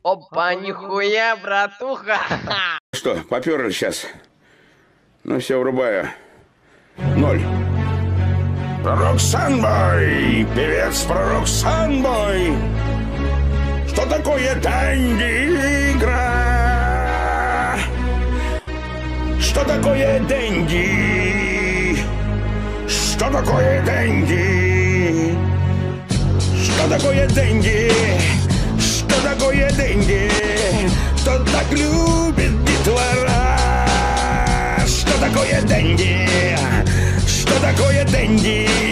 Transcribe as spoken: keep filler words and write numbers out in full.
Опа, нихуя, братуха. Что, поперли сейчас? Ну все, врубаю. Ноль. Пророк Санбой, певец Пророк Санбой. Что такое деньги игра? Что такое деньги? Что такое деньги? Что такое деньги? Что такое деньги? Кто так любит детвора? Что такое деньги? Что такое деньги?